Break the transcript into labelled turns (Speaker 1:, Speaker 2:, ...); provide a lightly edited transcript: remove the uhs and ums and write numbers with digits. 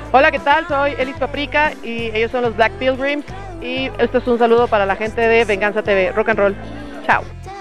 Speaker 1: Hola, ¿qué tal? Soy Elis Paprika y ellos son los Black Pilgrims y esto es un saludo para la gente de Venganza TV. Rock and roll. Chao.